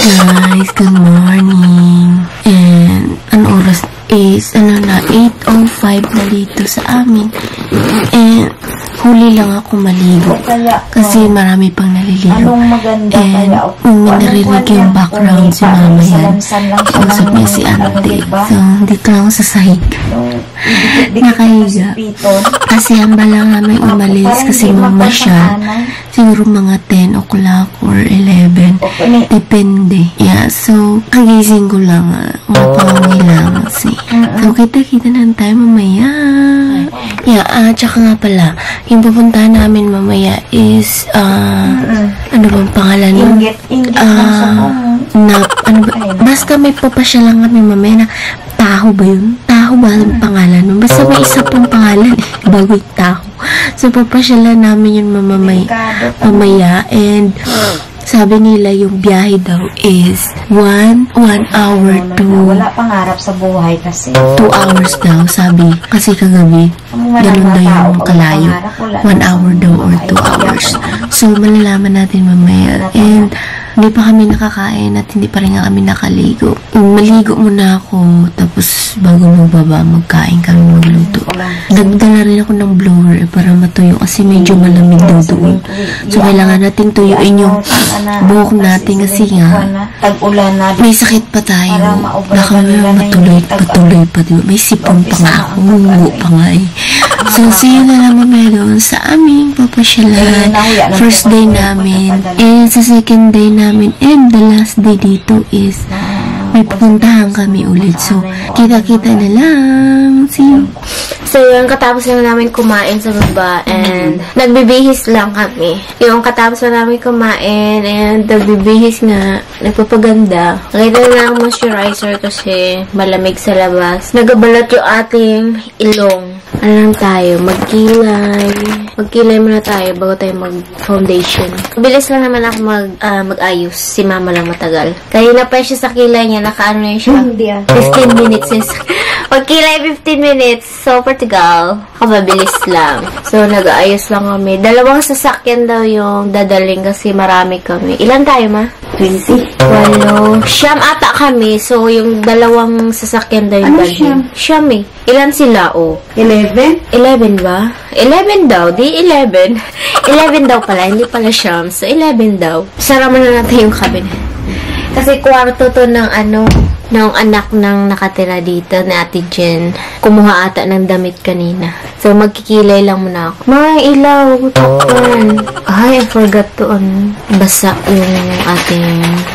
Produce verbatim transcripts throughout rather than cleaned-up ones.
guys, good morning. And ang oras is ano na eight oh five na dito sa amin. And huli lang ako maligo kasi marami pang naliligo. And may narinig yung background si mama yan. Kausap niya si ate. So, dito lang ako sa sahig. Nakahiga. Kasi hamba lang namin umalis kasi mama siya. Siguro mga ten o'clock or eleven. Depende. Yeah, so, kagising ko lang. Mapangangi lang kasi. So, kita-kita na tayo mamaya. Yeah, ah, tsaka nga pala, yung pupuntahan namin mamaya is, ah, uh, ano bang pangalan nun? Ah, na, ano ba? Basta may papasya lang kami mamaya na, Taho ba yun? Taho ba ang pangalan nun? Basta may isa pang pangalan eh, bago yung Taho. So, papasya lang namin yun mamamay, mamaya, and, sabi nila yung biyahe daw is one, one hour to wala pangarap sa buhay kasi two hours daw, sabi. Kasi kagabi, ganun daw yung kalayo. One hour daw or two hours. So, malalaman natin mamaya. And, hindi pa kami nakakain at hindi pa rin nga kami nakaligo. Maligo muna ako, tapos bago magbaba, magkain kami magluto. Nagdala rin ako ng blower para matuyo kasi medyo malamig daw doon. So, kailangan natin tuyuin yung buhok natin kasi nga may sakit pa tayo. Baka matuloy, patuloy pa diba? May sipon pa nga ako, mungo pa nga eh. So, see you na lang mamaya doon sa aming papasyalan. First day namin. And sa second day namin, and the last day dito is may pupuntahan kami ulit. So, kita-kita na lang. See you. So, yung katapos lang namin kumain sa baba and mm-hmm. nagbibihis lang kami. Yung katapos lang namin kumain and nagbibihis nga, nagpapaganda. Nakita na ng moisturizer kasi malamig sa labas. Nagabalot yung ating ilong. Ano lang tayo, magkilay. Magkilay muna tayo bago tayo mag-foundation. Bilis lang naman ako mag, uh, mag-ayos. Si mama lang matagal. Kaya na pa siya sa kilay niya, nakaano na siya. fifteen minutes is. Magkilay fifteen minutes. So, Portugal. Kababilis lang. So, nag-aayos lang kami. Dalawang sasakyan daw yung dadaling kasi marami kami. Ilan tayo, ma? twenty. Walo. Siyam ata kami. So, yung dalawang sasakyan daw yung ano dadaling. siyam? Siyam eh. Ilan sila, oh? Eleven? Eleven ba? Eleven daw. Di eleven. Eleven daw pala. Hindi pala siyam. So, eleven daw. Sarama na natin yung cabinet. Kasi kwarto to ng ano, ng anak ng nakatira dito na Ate Jen. Kumuha ata ng damit kanina. So, magkikilay lang muna ako. Mga ilaw, takpan. Ay, I forgot to on. Basa yung ating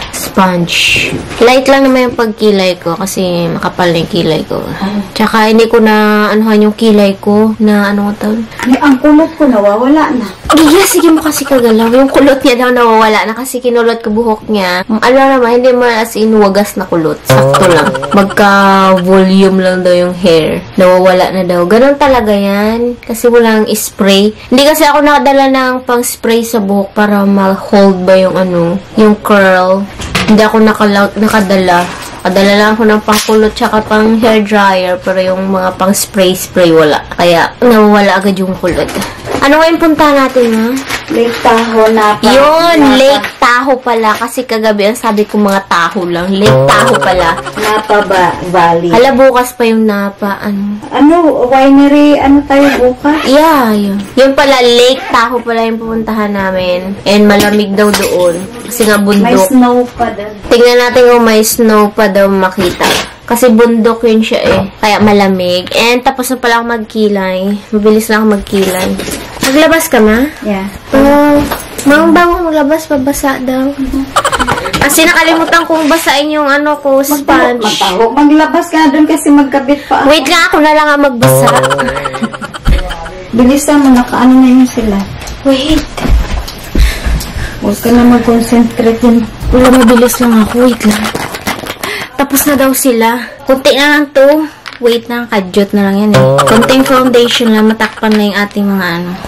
sponge. Light lang naman yung pagkilay ko kasi makapal na yung kilay ko. Tsaka, hindi ko na anuhan yung kilay ko na ano ko tawag. Ang kulot ko nawawala na. Giga, sige mo kasi kagalaw. Yung kulot niya daw nawawala na kasi kinulot ko buhok niya. Alam naman, hindi mo as in wagas na kulot. Sakto lang. Magka-volume lang daw yung hair. Nawawala na daw. Ganon talaga yan. Kasi walang spray. Hindi kasi ako nakadala ng pang-spray sa buhok para ma-hold ba yung ano, yung curl. Hindi ako nakala nakadala. Kadala lang ako ng pangkulot tsaka pang hair dryer pero yung mga pang spray-spray wala. Kaya nawawala agad yung kulot. Ano nga yung punta natin, ha? Lake Tahoe na pa. Yun, Napa. Lake Tahoe pala. Kasi kagabi, ang sabi ko mga Tahoe lang. Lake Tahoe pala. Napa ba, Valley. Hala, bukas pa yung Napa. Ano? Ano, winery, ano tayo bukas? Yeah, yun. Yun pala, Lake Tahoe pala yung pupuntahan namin. And malamig daw doon. Kasi nga bundok. May snow pa doon. Tingnan natin kung may snow pa daw makita. Kasi bundok yun siya eh. Kaya malamig. And tapos na pala ako magkilay. Mabilis na ako magkilay. Maglabas ka, ma? Yeah. Oh, mang bango maglabas, pabasa daw. Kasi nakalimutan kong basain yung ano ko, sponge. Mataho. Maglabas ka na doon kasi magkabit pa ako. Wait nga, ako na lang ang magbasa. Bilisan mo, nakaano na yun sila. Wait. Huwag ka na mag-concentrate yun. Wala, mabilis lang ako. Wait lang. Tapos na daw sila. Kunti na lang to. Wait na, kadyot na lang yan eh. Konting foundation lang, matakpan na yung ating mga ano.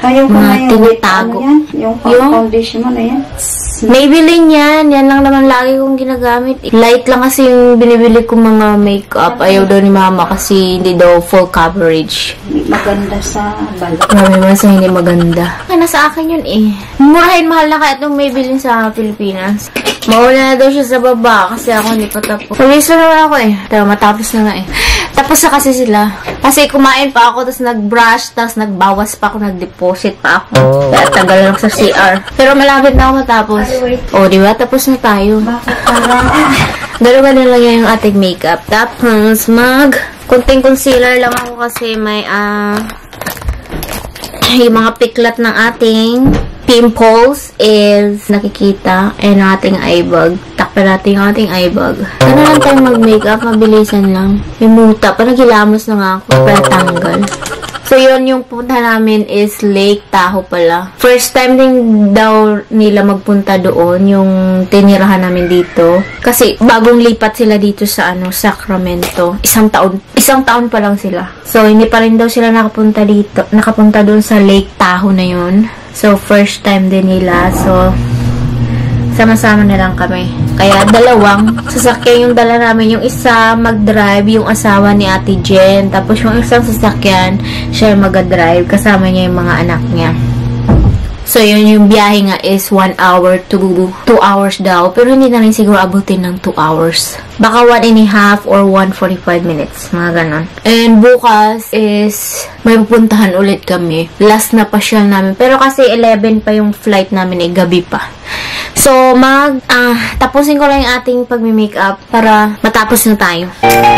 Ayaw ko mga na yung tinatago. ano yan? Yung, Yung? foundation mo na yan. Maybelline yan. Yan lang naman lagi kong ginagamit. Light lang kasi yung binibili kong mga makeup. Ayaw daw ni mama kasi hindi daw full coverage. Maganda sa balat. Marami man sa hindi maganda. Kaya nasa akin yun eh. Murahin mahal na kaya itong Maybelline sa Pilipinas. Mauna na daw siya sa baba kasi ako hindi pa tapos. Pag-iso naman ako eh. Pero matapos na nga eh. Tapos na kasi sila. Kasi kumain pa ako, tapos nag-brush, tapos nagbawas pa ako, nag-deposit pa ako. Kaya tagal lang sa C R. Pero malapit na ako matapos. O, di ba? Tapos na tayo. Bakit parang... Dalawa na lang yung ating makeup. Tapos, mag... Kunting concealer lang ako kasi may, ah... yung mga piklat ng ating pimples is nakikita. And ang ating eye bag. Takpan natin yung ating eye bag. Ano lang tayo mag-makeup? Mabilisan lang. Yung muta. Parang gilamos na nga ako. Para tanggal. So, yun yung punta namin is Lake Tahoe pala. First time din daw nila magpunta doon, yung tinirahan namin dito. Kasi bagong lipat sila dito sa ano Sacramento. Isang taon. Isang taon pa lang sila. So, hindi pa rin daw sila nakapunta dito. Nakapunta doon sa Lake Tahoe na yun. So, first time din nila. So, sama-sama na lang kami. Kaya, dalawang sasakyan yung dala namin. Yung isa, mag-drive, yung asawa ni Ate Jen. Tapos, yung isang sasakyan, siya yung mag-drive. Kasama niya yung mga anak niya. So, yun yung biyahe nga is one hour to two hours daw. Pero, hindi na rin siguro abutin ng two hours. Baka one and a half or one forty-five minutes. Mga ganon. And, bukas is may pupuntahan ulit kami. Last na pasyal namin. Pero, kasi eleven pa yung flight namin eh. Gabi pa. So, mag, ah, tapusin ko lang yung ating pag-makeup para matapos na tayo.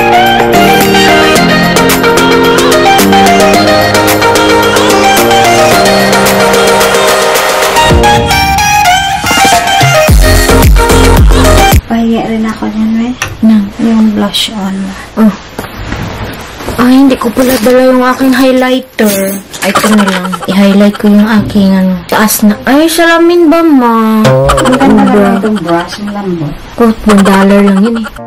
Pahingi rin ako niyan, we. Na. Yung blush on. Oh. Ay, hindi ko pala dala yung aking highlighter. Ay, ito na lang. I-highlight ko yung aking, ano, taas na. Ay, salamin ba, ma? Ang ganda na itong brush, ang lambot. Oh, one dollar lang yun, eh.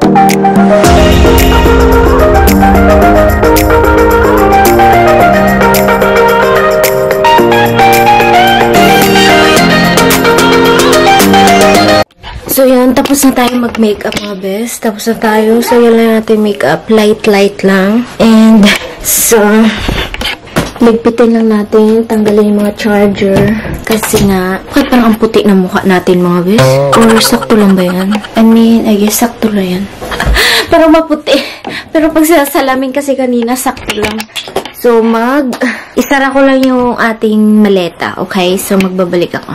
So, yan. Tapos na tayo mag-makeup, mga best. Tapos na tayo. So, yan lang natin makeup. Light, light lang. And, so, ligpitin lang natin. Tanggalin yung mga charger. Kasi nga, bakit parang ang puti na mukha natin, mga best? Or, sakto lang ba yan? I mean, I guess, sakto lang yan. Pero maputi. Pero pag sinasalamin kasi kanina, sakto lang. So, mag... Isara ko lang yung ating maleta. Okay? So, magbabalik ako.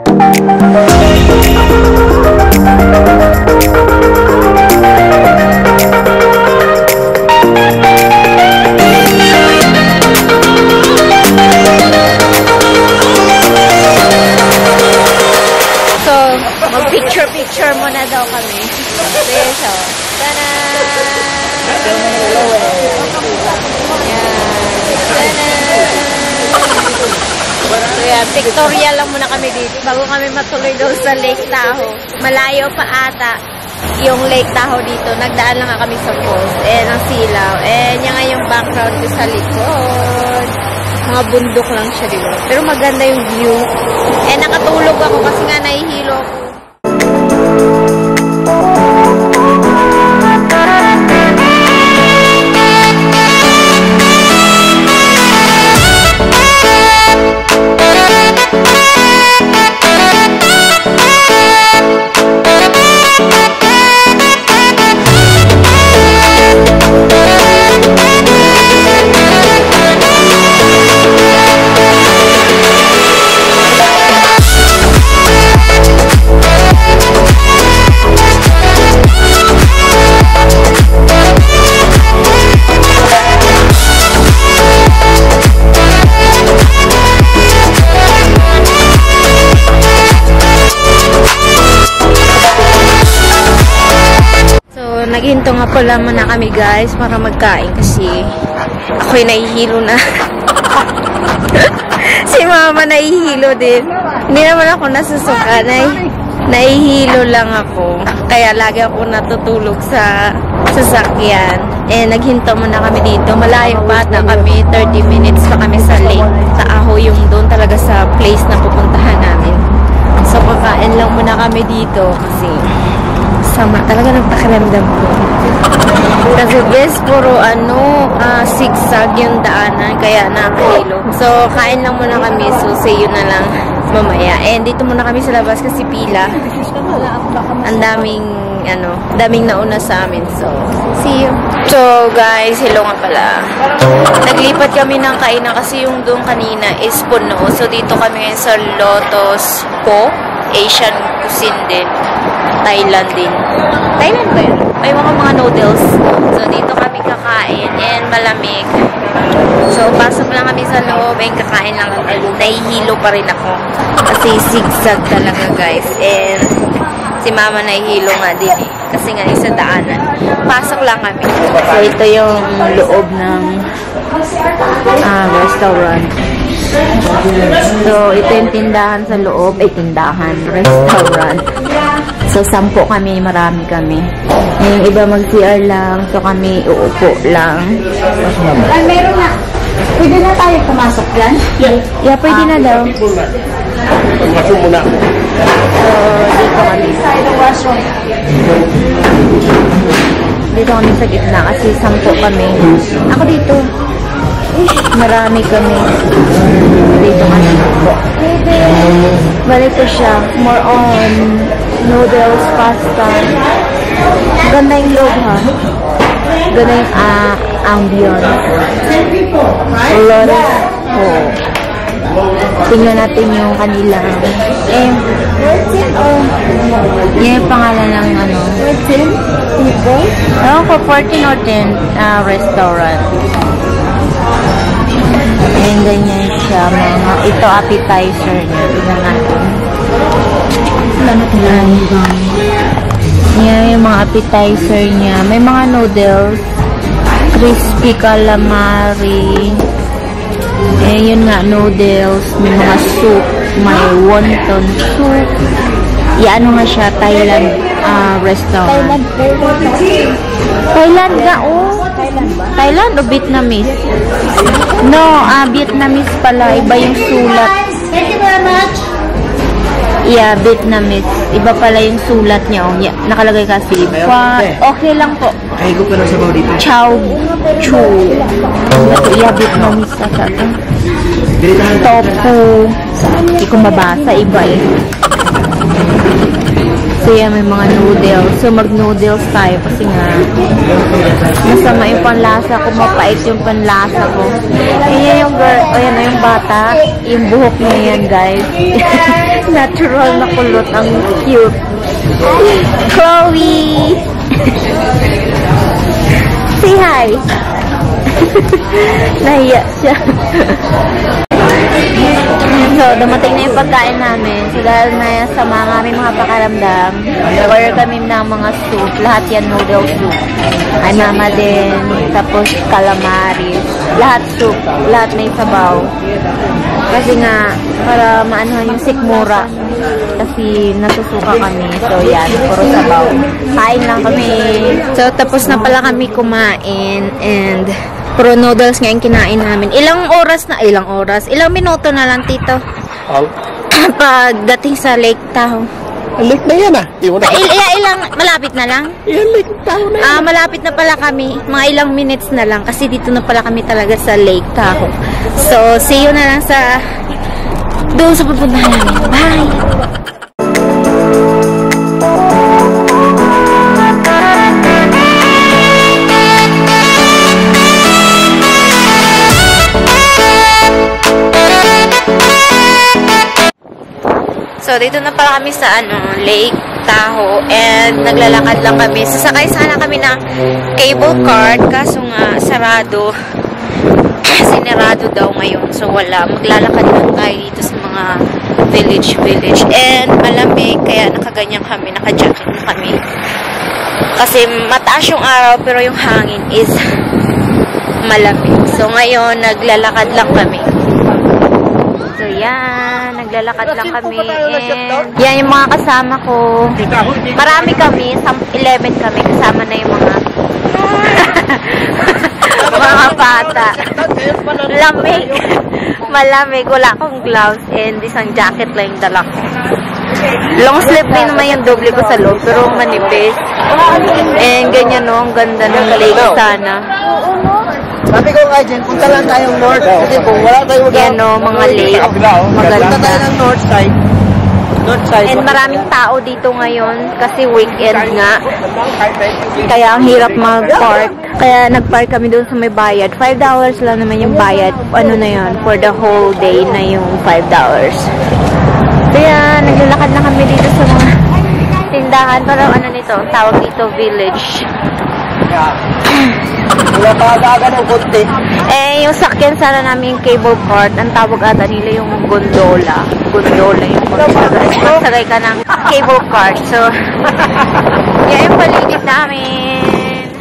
So, mag-picture-picture muna daw kami. So, tada! So, yan, pictorial lang muna kami dito bago kami matuloy daw sa Lake Tahoe. Malayo pa ata yung Lake Tahoe dito. Nagdaan lang kami sa falls. Eh, ang silaw. Eh, yan nga yung background ko sa likod. Mga bundok lang siya dito. Pero maganda yung view. Eh, nakatulog ako kasi nga nahihilo ako. Naghinto nga pala muna kami guys para magkain kasi ako'y nahihilo na. Si mama nahihilo din. Hindi naman ako nasusuka. Nah nahihilo lang ako. Kaya lagi ako natutulog sa sasakyan. Eh, naghinto muna kami dito. Malayo pa ata kami. thirty minutes pa kami sa lake. Taaho yung doon talaga sa place na pupuntahan namin. So, kakain lang muna kami dito kasi sama talaga ng pakiramdam ko. Kasi guys, puro ano, uh, zigzag yung daanan, kaya nakahilo. So, kain lang muna kami. So, see you na lang mamaya. And dito muna kami sa labas kasi pila. Ang daming, ano, daming nauna sa amin. So, see you. So, guys, hello nga pala. Naglipat kami ng kainan kasi yung doon kanina is puno. So, dito kami ngayon sa Lotus Po. Asian cuisine din. Thailand din. Thailand ba yun? May mga mga noodles. So, dito kami kakain and malamig. So, pasok lang kami sa loob and kakain lang kami. Nahihilo pa rin ako. Kasi zigzag talaga, guys. And si mama nahihilo nga din eh. Kasi nga isa daanan. Pasok lang kami. So, ito yung loob ng uh, restaurant. So, ito yung tindahan sa loob. Ay, tindahan. Restaurant. So, sampo kami. Marami kami. Yung iba mag-C R lang. So, kami uupo lang. Ay, meron na. Pwede na tayo pumasok dyan? Yeah, yeah pwede na daw. Pumasok muna. So, dito kami. Dito kami sa gitna kasi sampo kami. Ako dito. Marami kami. Dito kami. Balik ko siya. More on noodles, pasta. Ganda yung loob, ha? Ganda yung uh, ambience. Lotus Po. Tingnan natin yung kanilang eh, oh, yan yung pangalan ng ano fourteen people? Oo, for fourteen or ten uh, restaurant. Ayan, ganyan siya. Mga, ito appetizer niya. Tingnan natin. Wala natin lang. Yan yung mga appetizer niya. May mga noodles. Crispy calamari. Eh, yun nga, noodles. May mga soup. May wonton soup. Yan, ano nga siya, Thailand uh, restaurant. Thailand, Thailand nga, oh. Thailand o Vietnamese? No, ah, uh, Vietnamese pala. Iba yung sulat. Thank you very much. Yeah, Vietnamese. Iba pala yung sulat niya. Oh. Yeah, nakalagay kasi. Pa, okay lang po. Ay, ko pa lang sabaw dito. Chow Chu. Yeah, Vietnamese na siya. Tofu. Hindi ko mabasa. Iba eh. So, yeah, may mga noodles. So, mag-noodles tayo kasi nga masama yung panlasa ko. Mapait yung panlasa ko. Ayan yung girl. Ayan na yung bata. Yung buhok niya yan, guys. Natural na kulot. Ang cute. Chloe! Say hi! Nahiya siya. So, dumating na yung pagkain namin. So, dahil na sa mga aming mga pakaramdam, order kami ng mga soup. Lahat yan noodle soup. Ay, mama din. Tapos, calamari. Lahat soup. Lahat may sabaw. Kasi nga, para maanuhan yung sikmura. Kasi nasusuka kami. So, yan. Puro sabaw. Kain lang kami. So, tapos na pala kami kumain. And puro noodles nga yung kinain namin. Ilang oras na, ilang oras, ilang minuto na lang, Tito. Oh. Pagdating sa Lake Tahoe. Lake na yan ah. Il Il ilang, malapit na lang? Yan, Lake Tahoe na yan. Ah, malapit na pala kami. Mga ilang minutes na lang. Kasi dito na pala kami talaga sa Lake Tahoe. So, see you na lang sa doon sa pupuntahan namin. Bye! So, dito na pala kami sa ano, Lake Tahoe and naglalakad lang kami. Sasakay sana kami ng cable car kaso nga sarado. Sinarado daw ngayon. So, wala. Maglalakad lang tayo dito sa mga village-village. And malamig kaya nakaganyan kami. Naka-jacket na kami. Kasi mataas yung araw pero yung hangin is malamig. So, ngayon naglalakad lang kami. So, yan. Naglalakad lang kami. And yan yung mga kasama ko. Marami kami. eleven kami. Kasama na yung mga Mga bata. Lamig. Malamig. Wala akong gloves and isang jacket lang yung dala ko. Long sleeve din naman yung doble ko sa loob, pero manipis. And ganyan no, ang ganda ng lake sana. Sabi ko nga dyan, punta lang tayong north. Kasi kung wala tayong Yan no, mga lake. Maganda. Punta tayo ng north side. North side. And maraming tao dito ngayon kasi weekend nga. Kaya ang hirap mag-park. Kaya nag-park kami doon sa may bayad. five dollars lang naman yung bayad. Ano na yun? For the whole day na yung five dollars. Kaya naglalakad na kami dito sa mga tindahan. Parang ano nito, tawag dito village. Wala pa aga ng konti. Eh, yung sakyan sana namin yung cable cart, ang tawag ata nila yung gondola. Gondola yung magsagay. Magsagay ka ng cable cart. So, yan yung paligid namin.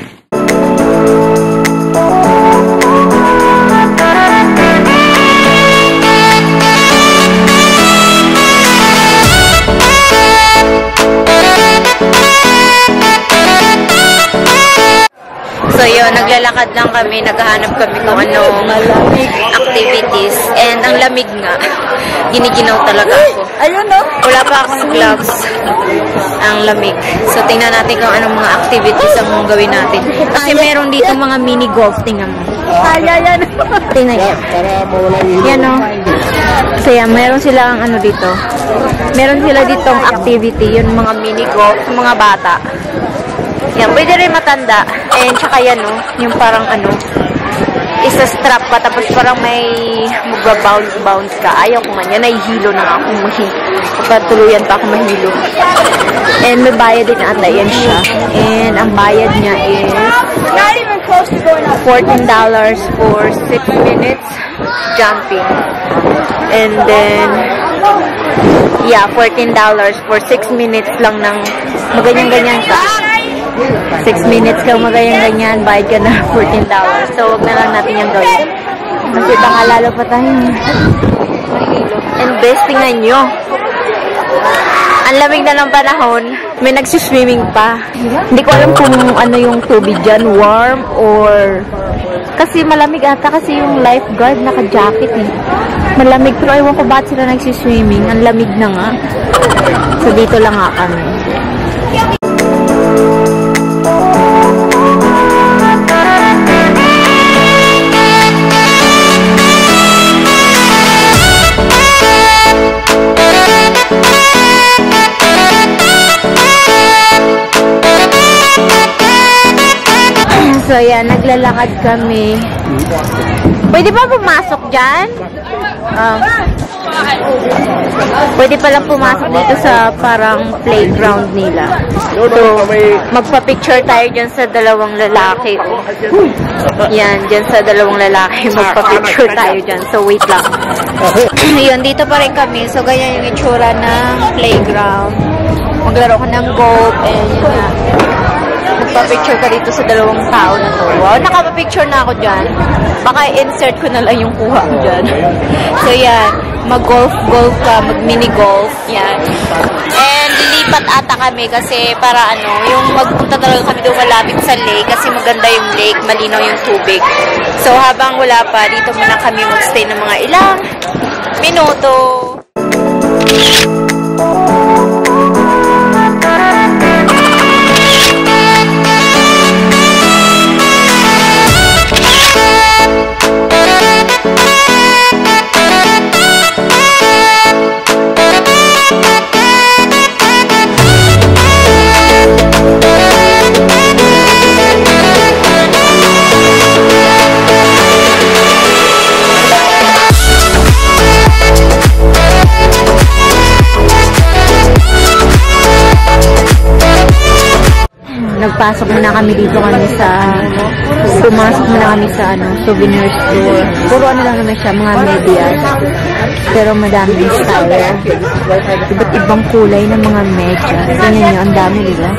So yun, naglalakad lang kami, naghahanap kami kung anong activities. And ang lamig nga, giniginaw talaga ako. Ayun no? Wala pa akong gloves. Ang lamig. So tingnan natin kung anong mga activities ang gawin natin. Kasi meron dito mga mini golf, tingnan mo. Kaya yan. Tingnan niya. Para mawala yung Yan o. So yan, meron silang ano dito. Meron sila ditong activity, yung mga mini golf, mga bata. Yan, pwede rin matanda. And tsaka yan, no, yung parang ano, isa strap pa, tapos parang may magbabounce-bounce ka. Ayaw ko man yan, nahihilo na ako. Pagkatuluyan pa ako mahilo. And may bayad din ata, yan siya. And ang bayad niya is fourteen dollars for six minutes jumping. And then, yeah, fourteen dollars for six minutes lang ng maganyan-ganyan ka. six minutes kang magayan-ganyan, bayad ka na fourteen dollars. So, wag na lang natin yung gawin. Kasi baka lalo pa tayo. And best, tingnan nyo. Ang lamig na ng panahon, may nagsiswimming pa. Hindi ko alam kung ano yung tubig dyan, warm or... Kasi malamig ata kasi yung lifeguard naka-jacket eh. Malamig, pero ewan ko ba't sila nagsiswimming. Ang lamig na nga. So, dito lang nga kami. So, yan, naglalakad kami. Pwede ba pumasok dyan? Um, pwede palang pumasok dito sa parang playground nila. So, magpa-picture tayo dyan sa dalawang lalaki. Yan, dyan sa dalawang lalaki. Magpa-picture tayo dyan. So, wait lang. Yun, dito pa rin kami. So, ganyan yung itsura ng playground. Maglaro ka ng golf. And yun nga. Magpa-picture ka dito sa dalawang tao na to. Wow, nakapa-picture na ako dyan. Baka insert ko na lang yung kuha ko dyan. So, yan. Mag-golf-golf ka, mag-mini-golf. Yan. And lilipat ata kami kasi para ano, yung magpunta talaga kami doon malapit sa lake kasi maganda yung lake, malinaw yung tubig. So, habang wala pa, dito muna kami magstay ng mga ilang minuto. Nagpasok na kami dito kami sa pumasok na kami sa ano, souvenir store. Puro ano lang naman siya, mga medyas. Pero madami yung style. Iba't ibang kulay ng mga medyas. Tingnan nyo, ang dami nila.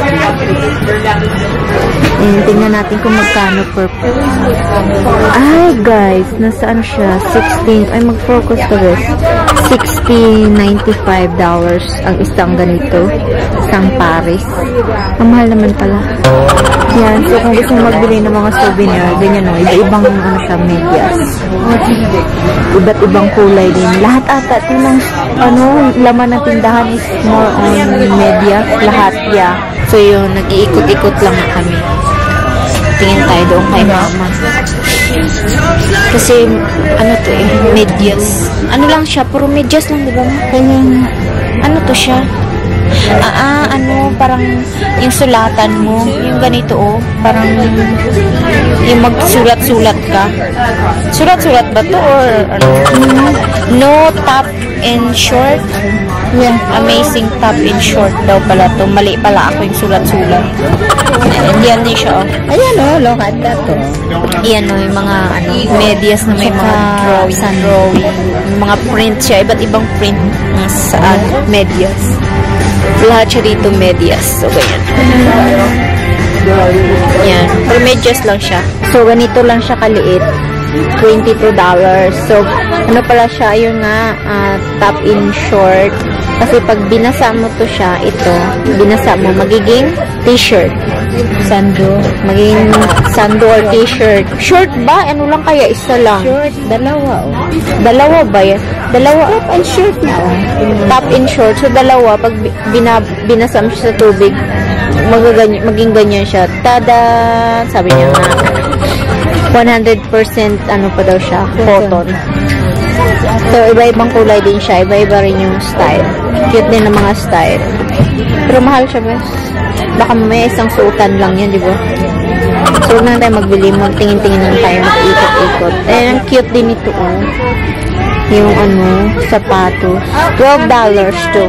And tingnan natin kung magkano per piece. Ay guys, nasaan siya? sixteen, ay mag-focus to this. sixteen ninety-five dollars ang isang ganito. isang Paris. Ang mahal naman pala. Yan. So, kung gusto mo magbili ng mga souvenir, ganyan o. Iba-ibang ano siya, medyas. Iba't ibang kulay din. Lahat ata ito ng ano, laman ng tindahan is more on medyas. Lahat, yeah. So, yun. Nag-iikot-ikot lang na kami. Tingin tayo doon kay mama. Kasi, ano to eh, medyas. Ano lang siya, puro medyas lang, di ba? Kaya, ano to siya? Ah, ah, ano, parang yung sulatan mo, yung ganito oh, parang yung magsulat-sulat ka. Sulat-sulat ba to or ano? No top and short. Yeah. Amazing top and short daw pala to. Mali pala ako yung sulat-sulat. And yan din siya oh. Ayan o, look at that o. Yan o, yung mga ano, medyas na may mga drawing, drawing. Yung mga print siya, iba't ibang print sa uh, medyas. Lahat siya dito medyas. So, ganyan. Yan. Pero medyas lang siya. So, ganito lang siya kaliit. twenty-two dollars. So, ano pala siya, yung nga, uh, top in short. Kasi pag binasa mo to siya, ito, binasa mo, magiging t-shirt. Sando. Magiging sando or t-shirt. Short ba? Ano lang kaya? Isa lang. Short, dalawa o. Dalawa ba yan? Dalawa. Top and short na o. Top and short. So, dalawa. Pag bina, binasa mo siya sa tubig, magaganyan, maging ganyan siya. Tada! Sabi niya nga. one hundred percent ano pa daw siya? Cotton. So, iba-ibang kulay din siya. Iba-iba rin yung style. Cute din ang mga style. Pero mahal siya, bes. Baka may isang suotan lang yan, di ba? So, huwag na tayo magbili. Magtingin-tingin lang tayo. Mag-ikot-ikot. Eh, ang cute din ito, oh. Yung, ano, sapatos. twelve dollars to.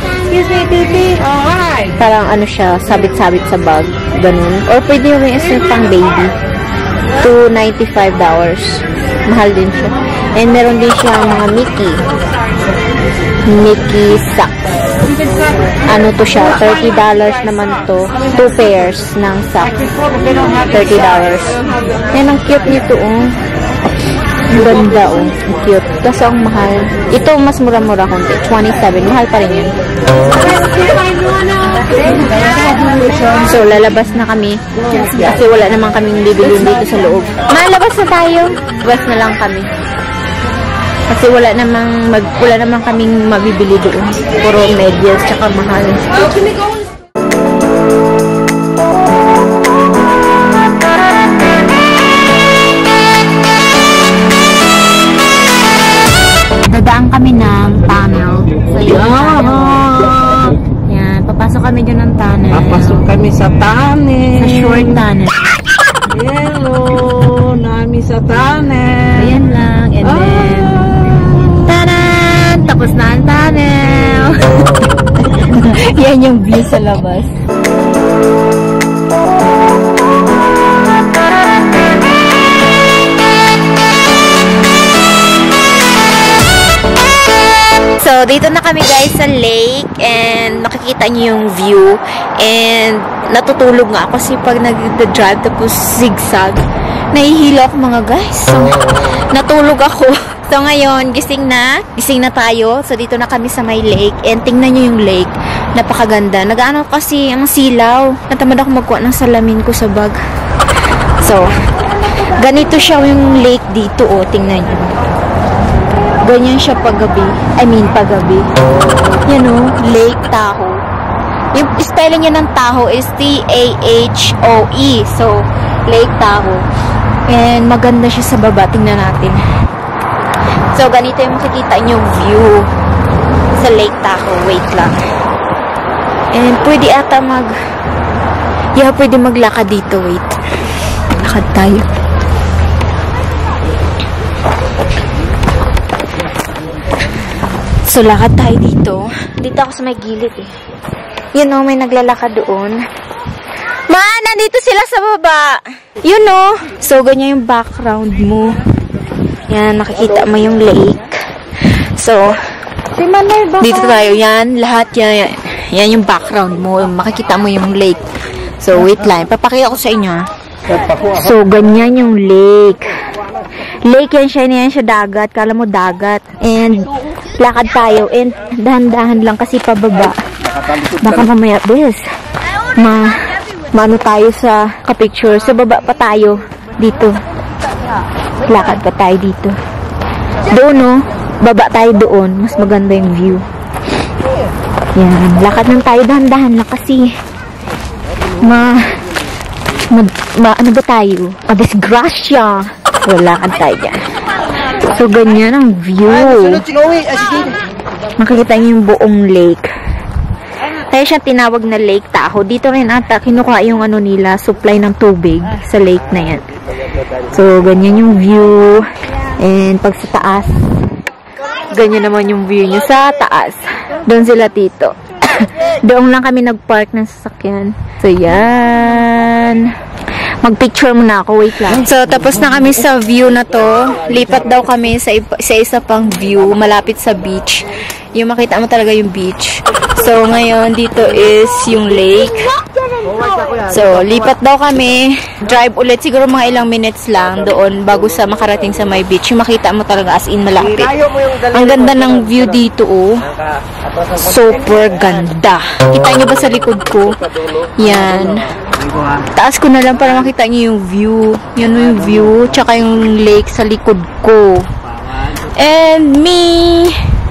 Parang, ano siya, sabit-sabit sa bag. Ganun. Or pwede yung isa pang baby. two ninety-five dollars. Mahal din siya. And meron din siya mga Mickey. Mickey socks. Ano to siya? thirty dollars naman to. Two pairs ng socks. thirty dollars. Yan, ang cute nito, oh. Ang ganda, oh. Ang cute. Kasi ang mahal. Ito, mas mura-mura konti. twenty-seven. Mahal pa rin yan. So, lalabas na kami. Kasi wala naman kaming bibili dito sa loob. Malabas na tayo. Labas na lang kami. Kasi wala namang mag, wala namang kaming mabibili doon. Puro medyas tsaka mahal. Dadaan kami ng tunnel. So, yan. Yan. Papasok kami dyan ng tunnel. Papasok kami sa tunnel. Sa short tunnel. Hello, nami sa tunnel. Ayan lang. And Ah. then, tanan! Tapos na ang tunnel. Yan yung view sa labas. So, dito na kami guys sa lake and makikita niyo yung view and natutulog nga ako kasi pag nag-drive tapos zigzag, nahihilo ako mga guys. So, natulog ako. So, ngayon, gising na. Gising na tayo. So, dito na kami sa may lake and tingnan niyo yung lake. Napakaganda. Nag-ano kasi ang silaw. Natamad ako magkuha ng salamin ko sa bag. So, ganito siya yung lake dito. O, tingnan niyo. Ganyan siya paggabi. I mean, paggabi. Yan o, Lake Tahoe. Yung spelling niya ng Tahoe is T A H O E. So, Lake Tahoe. And maganda siya sa baba. Tingnan natin. So, ganito yung makikita niyong view sa Lake Tahoe. Wait lang. And pwede ata mag... Yeah, pwede maglakad dito. Wait. Lakad tayo. So, lakad tayo dito. Dito ako sa may gilid eh. Yun o, may naglalakad doon. Ma, nandito sila sa baba. Yun o. So, ganyan yung background mo. Yan, makikita mo yung lake. So, dito tayo. Yan, lahat yan. Yan yung background mo. Makikita mo yung lake. So, wait lang. Papakita ko sa inyo. So, ganyan yung lake. Lake yan siya, yan siya dagat. Kala mo dagat. And, lakad tayo. And, dahan-dahan lang kasi pababa. Baka mamaya, bes, ma, maano tayo sa ka-picture. Sa baba pa tayo. Dito. Lakad pa tayo dito. Doon, no? Baba tayo doon. Mas maganda yung view. Yan. Lakad lang tayo. Dahan-dahan lang kasi ma, ma, ma ano ba tayo? Madisgrasya. So, lakad tayo dyan. So, ganyan ang view. Makikita niyo yung buong lake. Kaya siya tinawag na Lake Tahoe. Dito rin ata, kinukuha yung ano nila, supply ng tubig sa lake na yan. So, ganyan yung view. And pag sa taas, ganyan naman yung view nyo sa taas. Doon sila tito. Doon lang kami nag-park ng sasakyan. So, yan. Mag-picture muna ako. Wait lang. So, tapos na kami sa view na to. Lipat daw kami sa, sa isa pang view, malapit sa beach. Yung makita mo talaga yung beach. So, ngayon, dito is yung lake. So, lipat daw kami. Drive ulit. Siguro mga ilang minutes lang doon bago sa makarating sa my beach. Yung makita mo talaga as in malapit. Ang ganda ng view dito, oh. Super ganda. Kita nyo ba sa likod ko? Yan. Taas ko na lang para makita nyo yung view. Yan yung view. Tsaka yung lake sa likod ko. And me.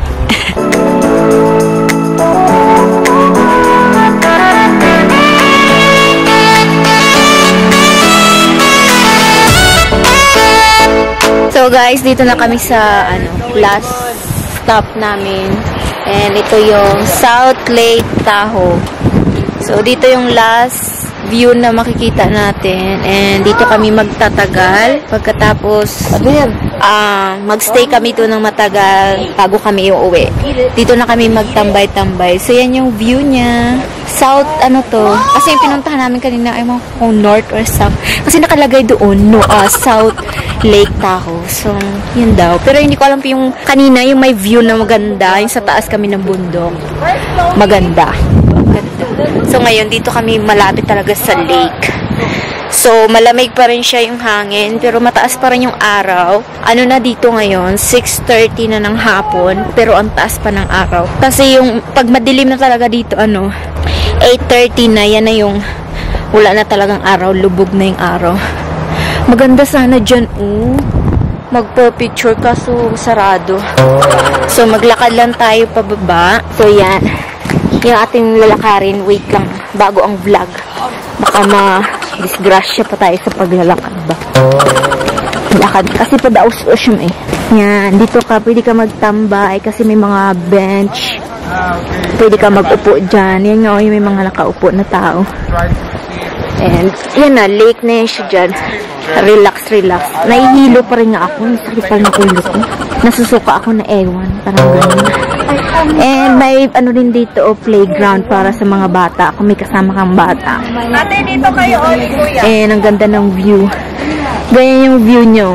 So guys, dito na kami sa ano, last stop namin. And ito yung South Lake Tahoe. So dito yung last view na makikita natin. And dito kami magtatagal. Pagkatapos, uh, magstay kami to ng matagal bago kami uuwi. Dito na kami magtambay-tambay. So yan yung view niya. South, ano to? Kasi yung pinuntahan namin kanina ay mga kung north or south. Kasi nakalagay doon, no, uh, South Lake Tahoe. So, yun daw. Pero hindi ko alam yung kanina, yung may view na maganda. Yung sa taas kami ng bundok. Maganda. Maganda. So, ngayon, dito kami malapit talaga sa lake. So, malamig pa rin siya yung hangin. Pero mataas pa rin yung araw. Ano na dito ngayon? six thirty na ng hapon. Pero ang taas pa ng araw. Kasi yung, pag madilim na talaga dito, ano, eight thirty na, yan na yung wala na talagang araw, lubog na yung araw. Maganda sana dyan, oh. Magpa-picture kaso sarado. So, maglakad lang tayo pababa. So, yan. Yung ating lalakarin, wait lang, bago ang vlog. Baka ma-disgrasya pa tayo sa paglalakad ba. Lakad, kasi padaos-os yun eh. Yan, dito ka, pwede ka magtambay kasi may mga bench. Pwede ka mag-upo dyan. Yan nga, may mga nakaupo na tao. And, yan na, lake na yan siya dyan. Relax, relax. Nahihilo pa rin nga ako. Sakit pa rin ako ulo ko. Nasusuka ako na ewan. Parang ganun. And, may ano din dito, oh, playground para sa mga bata. Kung may kasama kang bata. Ate, dito kayo, Oli, kuya. And, ang ganda ng view. Ganyan yung view nyo.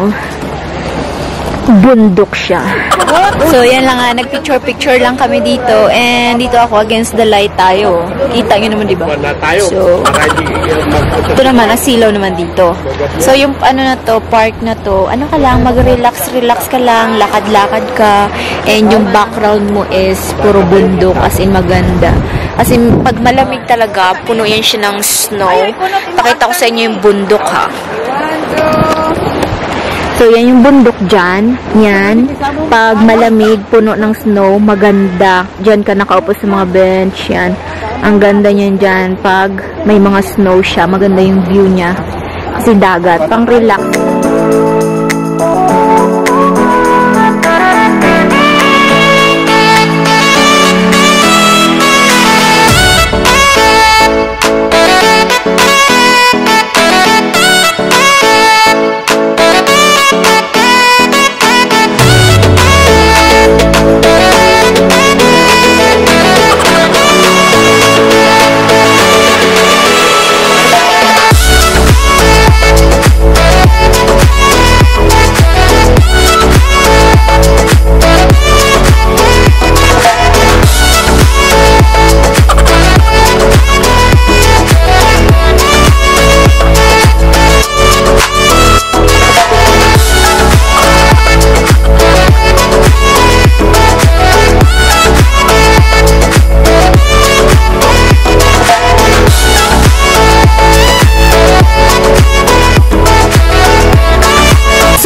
Bundok siya. So, yan lang nga. Nag-picture-picture lang kami dito. And, dito ako against the light tayo. Kita nyo naman, diba? So, ito naman, asilaw naman dito. So, yung ano na to, park na to, ano ka lang, mag-relax-relax ka lang, lakad-lakad ka. And, yung background mo is puro bundok, as in maganda. As in, pag malamig talaga, puno yan siya ng snow. Pakita ko sa inyo yung bundok, ha. So, yan yung bundok dyan. Yan. Pag malamig, puno ng snow, maganda. Dyan ka nakaupo sa mga bench. Yan. Ang ganda niyan dyan. Pag may mga snow siya, maganda yung view niya. Kasi dagat. Pang relax.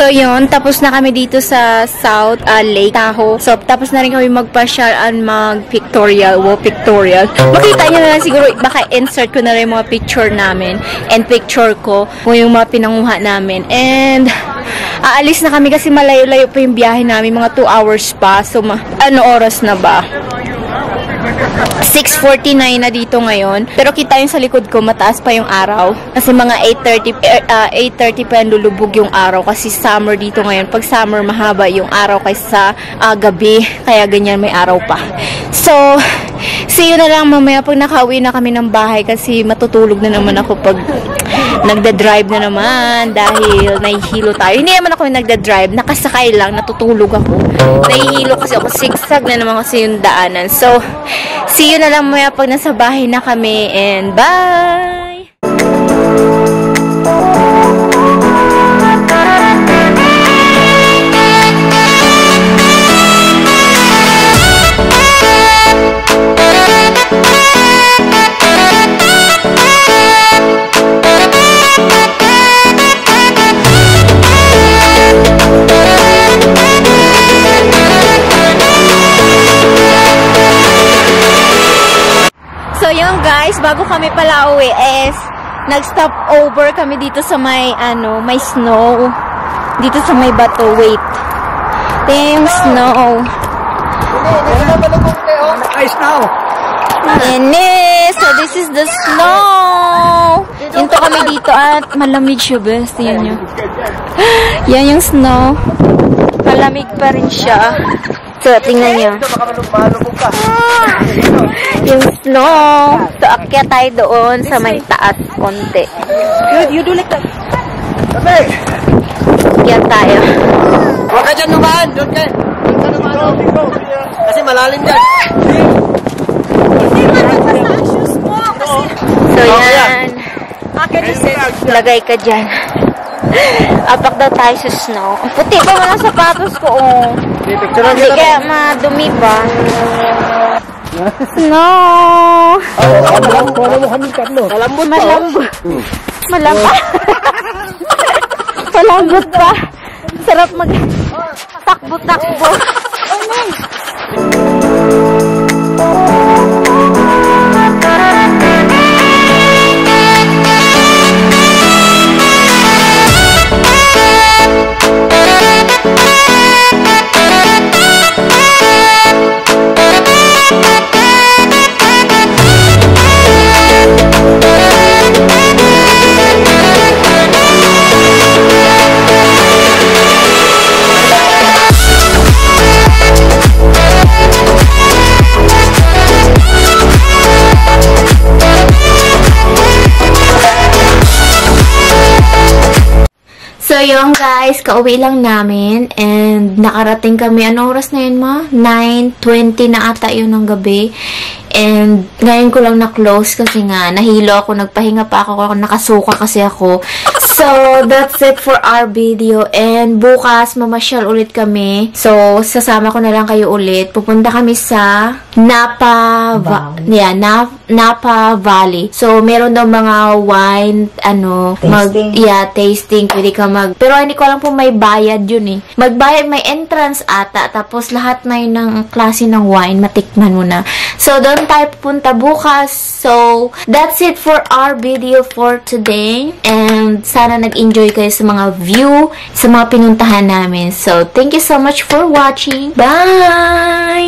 So, yun. Tapos na kami dito sa South uh, Lake Tahoe. So, tapos na rin kami magpa-share and mag-pictorial. Wow, pictorial. Makita nyo na lang siguro, baka insert ko na rin mga picture namin and picture ko kung yung mga pinanguha namin. And, aalis na kami kasi malayo-layo pa yung biyahe namin. Mga two hours pa. So, ma ano oras na ba? six forty-nine na dito ngayon. Pero kita yung sa likod ko, mataas pa yung araw. Kasi mga eight thirty, uh, eight thirty pa yung lulubog yung araw. Kasi summer dito ngayon. Pag summer, mahaba yung araw kaysa uh, gabi. Kaya ganyan may araw pa. So, see you na lang mamaya pag nakauwi na kami ng bahay. Kasi matutulog na naman ako pag nagda-drive na naman. Dahil nahihilo tayo. Hindi naman ako yung nagda-drive. Nakasakay lang. Natutulog ako. Nahihilo kasi ako. Zigzag na naman kasi yung daanan. So, see you na lang maya pag nasa bahay na kami, and bye! So, yun guys, bago kami pala uwi is nag-stop over kami dito sa may, ano, may snow. Dito sa may bato. Wait. Ito yung snow. Ice now. Ini. So, this is the snow. Yun to kami dito at malamig siya, best. Yan yun. Yan yung snow. Malamig pa rin siya. So, tingnan nyo. Yung snow. So, akyat tayo doon sa may taas konti. You do like that. Akyat tayo. Huwag ka dyan naman. Doon ka. Doon ka naman. Kasi malalim dyan. So, yan. Lagay ka dyan. Apak daw tayo sa snow. Ang puti pa man ang sapatos ko, oh. Hindi kaya madumi pa. Snow! Malambot. Malambot. Malambot. Malambot pa. Sarap mag takbo-takbo. Oh, nice. So, yun guys, kauwi lang namin and nakarating kami, anong oras na yun ma? nine twenty na ata yun ng gabi. And ngayon ko lang na-close kasi nga nahilo ako, nagpahinga pa ako, nakasuka kasi ako. So, that's it for our video. And bukas, mamasyal ulit kami. So, sasama ko na lang kayo ulit. Pupunta kami sa Napa Valley. Yeah, Na Napa Valley. So, meron daw mga wine, ano, mag, yeah, tasting. Pwede ka mag, pero hindi ko alam kung may bayad yun eh. Magbayad, may entrance ata. Tapos, lahat na yun ng klase ng wine, matikman mo na. So, doon tayo pupunta bukas. So, that's it for our video for today. And, sana nag-enjoy kayo sa mga view, sa mga pinuntahan namin. So, thank you so much for watching. Bye!